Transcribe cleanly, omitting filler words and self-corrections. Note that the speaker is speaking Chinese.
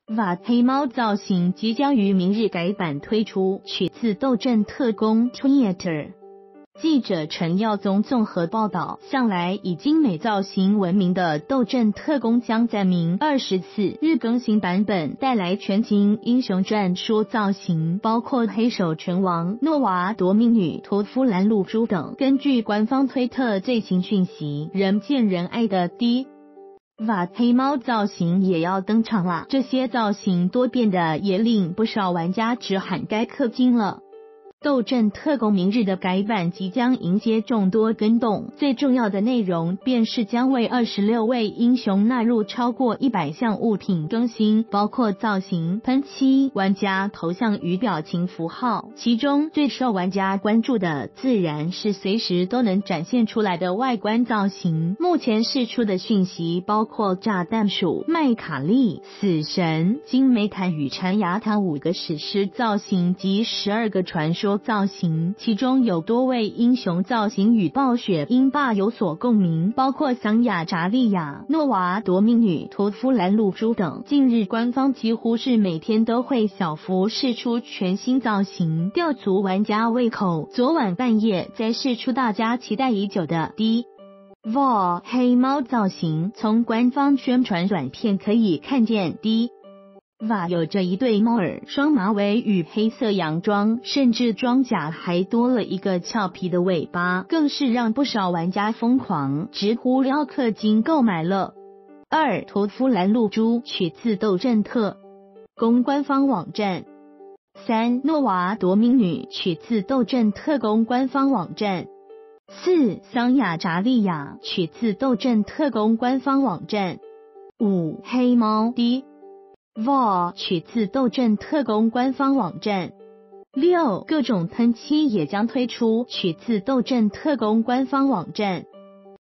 瓦黑猫造型即将于明日改版推出，取自《斗阵特工 Theater》。记者陈耀宗综合报道，向来以精美造型闻名的《斗阵特工》将在明24日更新版本，带来全新英雄传说造型，包括黑手拳王诺娃、夺命女屠夫兰露珠等。根据官方推特最新讯息，人见人爱的 D。瓦黑猫造型也要登场啦！这些造型多变的也令不少玩家直喊该氪金了。斗阵特工明日的改版即将迎接众多更动，最重要的内容便是将为26位英雄纳入超过100项物品更新，包括造型、喷漆、玩家头像与表情符号。其中最受玩家关注的自然是随时都能展现出来的外观造型。目前释出的讯息包括炸弹鼠、麦卡利、死神、金梅坦与缠牙塔5个史诗造型及12个传说造型，其中有多位英雄造型与暴雪英霸有所共鸣，包括桑雅、扎利亚、诺娃、夺命女、屠夫兰露珠等。近日官方几乎是每天都会小幅释出全新造型，吊足玩家胃口。昨晚半夜再释出大家期待已久的 D.Va 黑猫造型，从官方宣传短片可以看见 D.Va 有着一对猫耳、双马尾与黑色洋装，甚至装甲还多了一个俏皮的尾巴，更是让不少玩家疯狂，直呼要氪金购买了。2. 屠夫兰露珠取自斗阵特工官方网站。3. 诺娃夺命女取自斗阵特工官方网站。4. 桑雅扎利亚取自斗阵特工官方网站。5. 黑猫 D.Va 取自斗阵特工官方网站。6. 各种喷漆也将推出，取自斗阵特工官方网站。